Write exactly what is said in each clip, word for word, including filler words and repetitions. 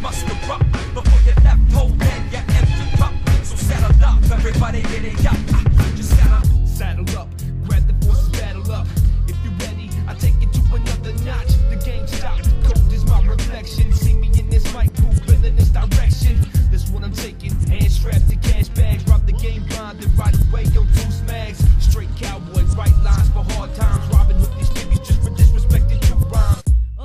must erupt. Before you left, hold in your empty cup. So settle up, everybody get it up. Just settle, saddle up, grab the forces, battle up. If you're ready, I take it to another notch. The game stops, cold is my reflection. See me in this mic booth, in this direction. That's what I'm taking. Hand strapped to cash bags, rob the game blind, then right away yo two smags. Straight cowboy, right lines for hard times. Robbing Hood these niggas just for disrespecting two rhymes.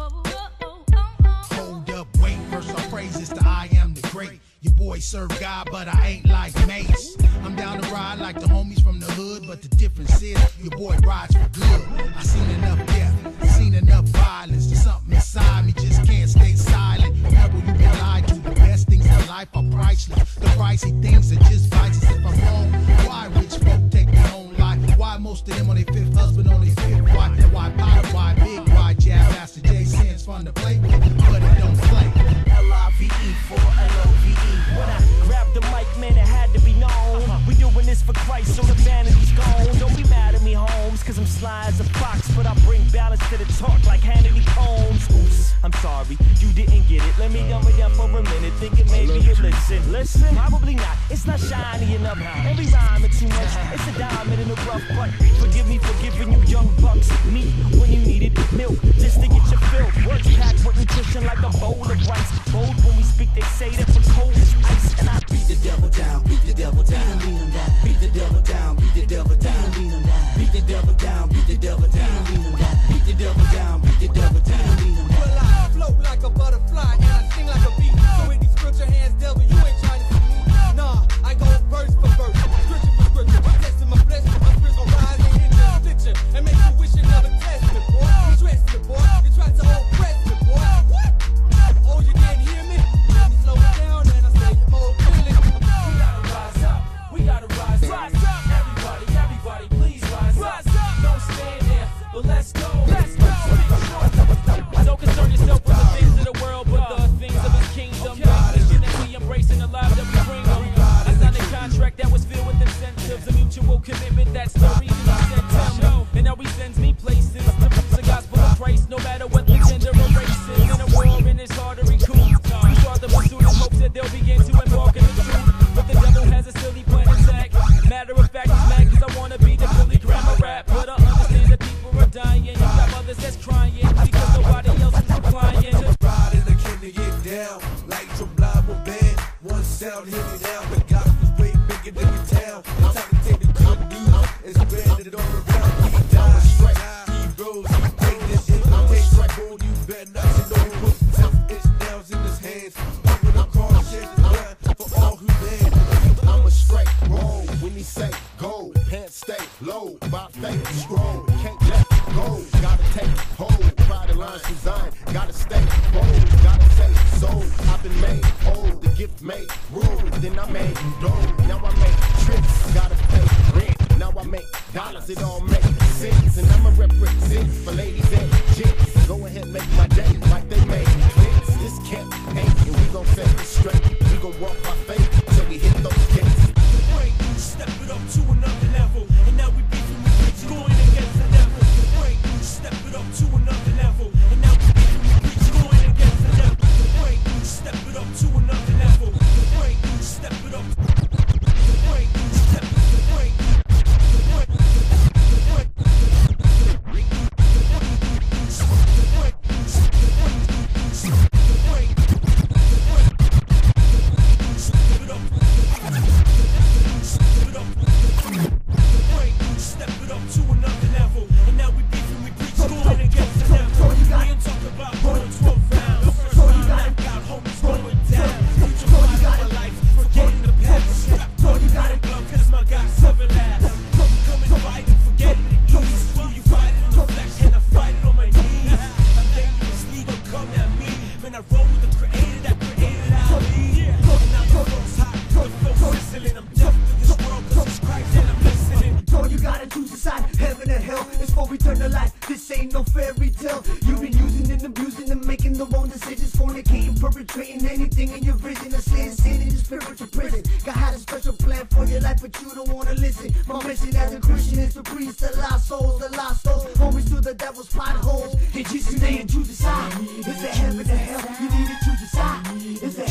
Hold up, wait, first our praises to I am the great. Your boy serve God, but I ain't like Mace. I'm down to ride like the homies from the hood, but the difference is your boy rides for good. I seen enough death, seen enough violence. There's something inside me just can't stay silent. Remember you been lied to. The best things in life are priceless. The pricey things are just vices. If I'm wrong, why rich folk take their own life? Why most of them on their fifth husband, on their fifth wife? Why pie, why big, why jab? Master J Sands fun to play with, but it don't play. L I V E for L O V E. When I grabbed the mic, man, it had to be known. We doing this for Christ, so the vanity's gone. Don't be mad at me, Holmes, cause I'm sly as a fox, but I bring balance to the talk like Hannity Combs. Oops, I'm sorry, you didn't get it. Let me dumb it down for a minute, thinking maybe you listen. Listen, probably not, it's not shiny enough. Every rhyme is too much, it's a diamond in the rough, but forgive me for giving you young bucks meat when you needed milk, just to get your fill. Words packed with nutrition like a bowl of rice. Bold when we speak, they say that we're cold as ice. And I beat the devil down, beat the devil down, lean him down. Beat the devil down, beat the devil down, lean him down. Beat the devil down, beat the devil down, lean him down. Beat the devil down, beat the devil down, lean him down. Well, I float like a butterfly and I sing like a bee. So with these scripture hands, devil, you ain't trying to see me. Nah, I go verse for verse, scripture for scripture. Testing my flesh, my spirit gon' rise and hit the stitcher and make you wish you never test me, boy. You stress me, boy. You try to oppress me, boy. What? Oh, you didn't hear me? Let me slow it down and I say it more clearly. we gotta rise up, we gotta rise up. Rise up, everybody, everybody, please rise up. Rise up, don't stand there, but let's go. Let's go. Don't concern yourself with the things of the world, but the things of His kingdom. The vision that we embrace and the lives that we bring them. I signed a contract that was filled with incentives, a mutual commitment. That's the reason He sent Him. And now He sends me places to preach the gospel of Christ, no matter what the gender or race is. In a war in it's hard to recoup. We start the pursuit in hopes that they'll begin to embark in the truth. But the devil has a silly plan attack. Matter of fact, he's mad cause I wanna be the Billy Graham rap. But I understand that people are dying. You got mothers that's crying because nobody else is replying. Ride in the king to get down like your blood will bend. One sound hit me down, the gospel's way bigger than your town. It's time to take the good news and spread it all around. We die straight, he rose, take this shit, take strike, hold you better not. You know he put seven inch nails in his hands. Over the car, shed the blood for all who land. I'm a straight roll when he say go, pants stay low, my faith is strong, can't let go, gotta take hold, pride and lines designed, gotta stay bold, gotta say so, I've been made whole, the gift made room, then I made dough, now I make trips, gotta pay rent, now I make dollars, it all makes sense, and I'ma represent for ladies and gents, go ahead make my day like they made clicks, this camp ain't, and we gon' set it straight, we gon' walk by faith till we hit those gates. Break, step it up to another level, and now we beefing with preach, going against the devil. Break, step it up to another level, and now we beefing with preach, going against the devil. Break, step it up to another level. Break, step it up. Break, step, break, break, break, break, step it up to another level, and now we beefing with preach, going against the devil. We ain't talking about going twelve rounds. The first round I got homies going down. Future part of my life, forgetting the past. Strap, you got it glove, cause my guy seven last. Come and fight and forgetting the ease. You fight it on the flesh and I fight it on my knees. I'm dangerous, legal, come at me. When I roll with the creator that created out of me. And I'm the most hot, the flow whistling. I'm deaf to this world cause it's Christ and I'm listening. All you gotta choose a side, heaven or hell. It's for eternal life, this ain't no fairy tale. You've been using and abusing and making the wrong decisions, fornicating, perpetrating anything in your vision. A sin, sin in the spiritual prison. God had a special plan for your life, but you don't wanna listen. My mission as a Christian is to preach the lost souls, the lost souls, homies to the devil's potholes. In Jesus' name, choose a side. Is it heaven or hell? You need to choose a side. Is it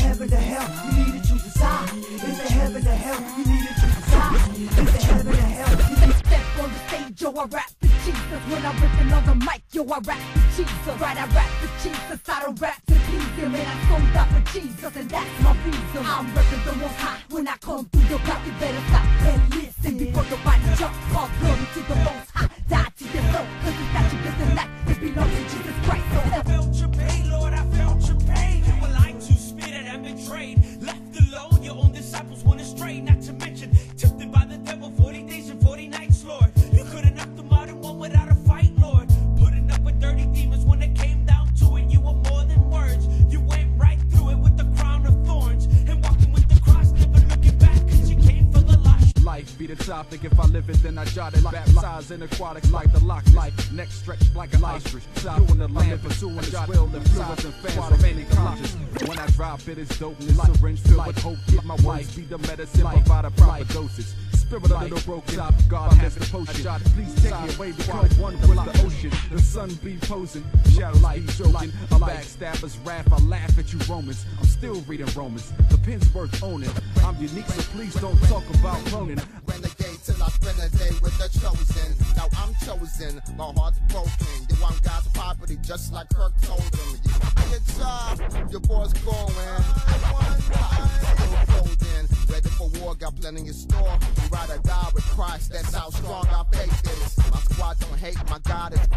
I rap for Jesus. When I'm ripping on the mic, yo, I rap for Jesus. Right, I rap for Jesus. I don't rap to please him, and I sold out for Jesus, and that's my reason. I'm repping the most high. When I come through your block, you better stop and listen before your body jump. All glory to the most high. Die to your soul, cause it's got you getting life. It belongs to Jesus Christ. So I felt your pain, Lord, I felt your pain. You were lied to, spitted and betrayed. Left alone, your own disciples went astray. Not to mention, tempted by the devil forty days and forty nights, Lord. You could've knocked them out in one without a fight, Lord. Putting up with dirty demons when it came down to it. You were more than words. You went right through it with the crown of thorns. And walking with the cross, never looking back, cause you came for the life. Life be the topic, if I live it then I jot it. Baptized in aquatics like the lock life. Neck stretched like an ostrich. Doing the land, pursuing the will, the fluids and fans of any conscious. When I drop it, it's dopeness. Syringe filled with hope. Keep my wife, be the medicine, provide a proper dosage. Spirit a little broken, God has the potion. Please take me away, become one with the ocean. The sun be posing, shadows be joking. A backstabber's wrath, I laugh at you Romans. I'm still reading Romans, the pen's worth owning. I'm unique, so please don't talk about cloning. Renegade till I spend a day with the chosen. Now I'm chosen, my heart's broken. You want God's property just like Kirk told him. Good job, your boy's going. Still clothing, ready for war, got plenty in store. We ride or die with Christ, that's how strong our faith is. My squad don't hate, my God is